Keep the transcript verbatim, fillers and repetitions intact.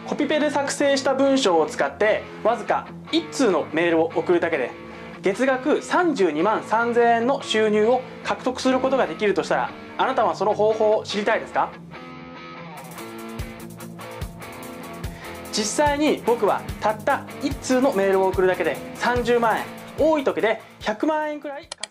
コピペで作成した文章を使ってわずかいち通のメールを送るだけで月額さんじゅうにまんさんぜんえんの収入を獲得することができるとしたら、あなたはその方法を知りたいですか？実際に僕はたったいち通のメールを送るだけでさんじゅうまんえん、多い時でひゃくまんえんくらい